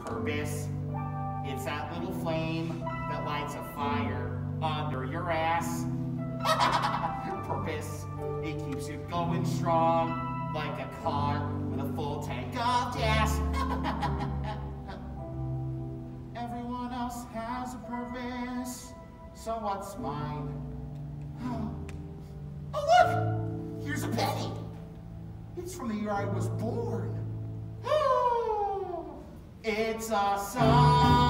Purpose. It's that little flame that lights a fire under your ass. Purpose. It keeps you going strong like a car with a full tank of gas. Everyone else has a purpose, so what's mine? Oh look! Here's a penny. It's from the year I was born. It's a song.